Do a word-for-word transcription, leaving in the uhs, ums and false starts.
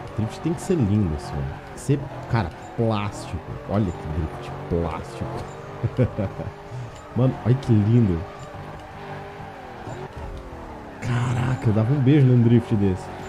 Drift tem que ser lindo, assim, mano. Tem que ser, cara, plástico. Olha que drift plástico. Mano, olha que lindo. Caraca, eu dava um beijo num drift desse.